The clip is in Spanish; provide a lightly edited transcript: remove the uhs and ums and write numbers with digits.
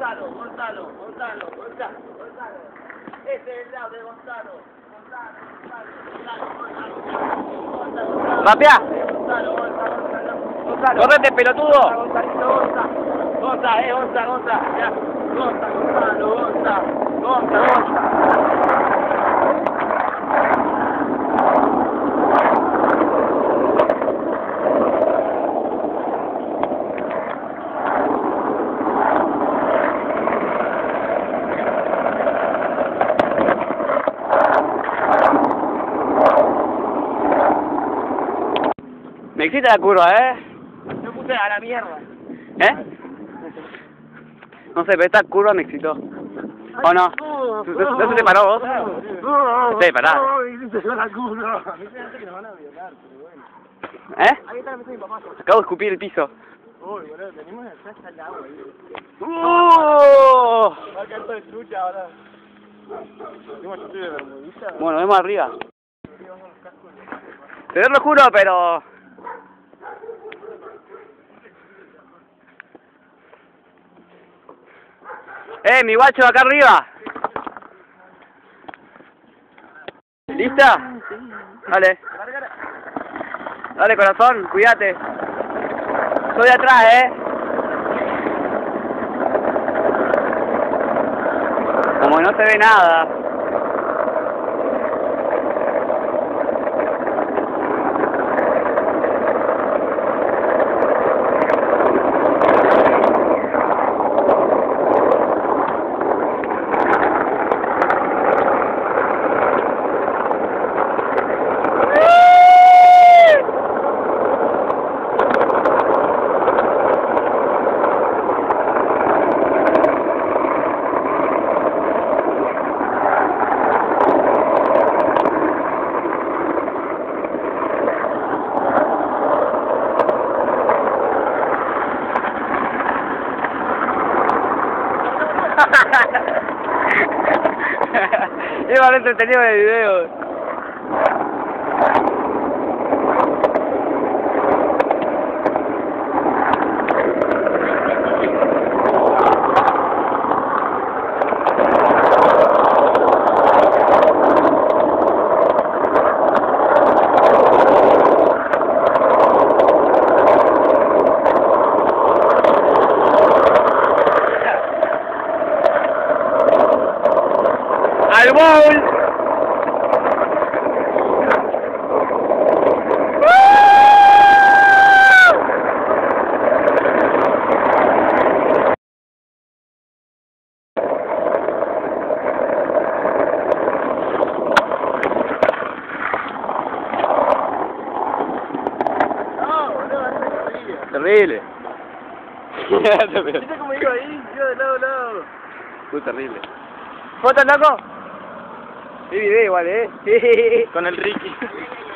Gonzalo. Ese es el lado de Gonzalo. ¡Rapia! Gonzalo. ¡Correte, pelotudo! Gonza. Ya. Gonza. Me excita la curva, Me puse a la mierda. No sé, pero esta curva me excitó. ¿O no? ¿No se te paró vos? Sí, pará. Ahí está la mesa de mi papá. Acabo de escupir el piso. Uy, boludo, tenemos allá hasta el agua ahí. Va a caer todo de trucha ahora. Bueno, vemos arriba. Te lo juro, pero... mi guacho, acá arriba. ¿Lista? Dale. Dale, corazón, cuídate. Soy de atrás, Como no se ve nada. Es más entretenido el video. ¡Al bowl! Terrible. ¿Viste cómo iba ahí? Iba de lado a lado. Muy terrible. ¿Foto, loco? Sí, video igual, Sí. Con el Ricky.